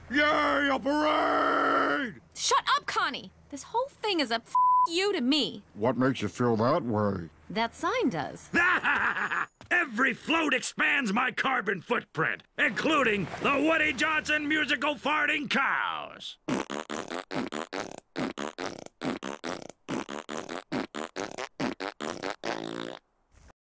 Yay, a parade! Shut up, Connie! This whole thing is a you to me. What makes you feel that way? That sign does. Every float expands my carbon footprint, including the Woody Johnson musical farting cows.